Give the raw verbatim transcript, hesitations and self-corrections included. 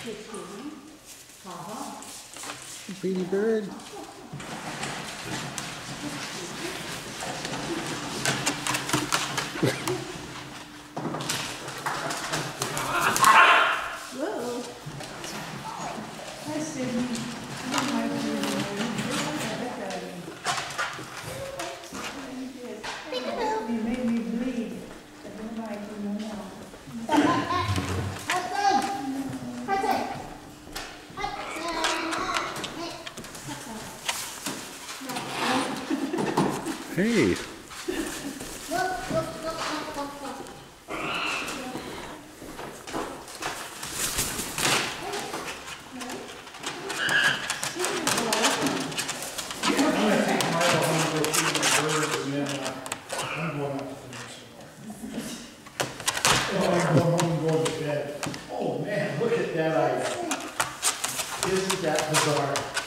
Pretty bird. Whoa. Hi, Sydney. You made me bleed. I don't like you no more. Hey. Oh man, look at that ice. Isn't that bizarre?